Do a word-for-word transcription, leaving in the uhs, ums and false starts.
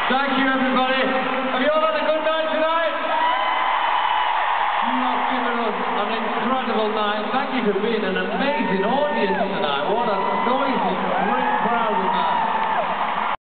Thank you, everybody. Have you all had a good night tonight? You have given us an incredible night. Thank you for being an amazing audience tonight. What a noisy, great crowd we had.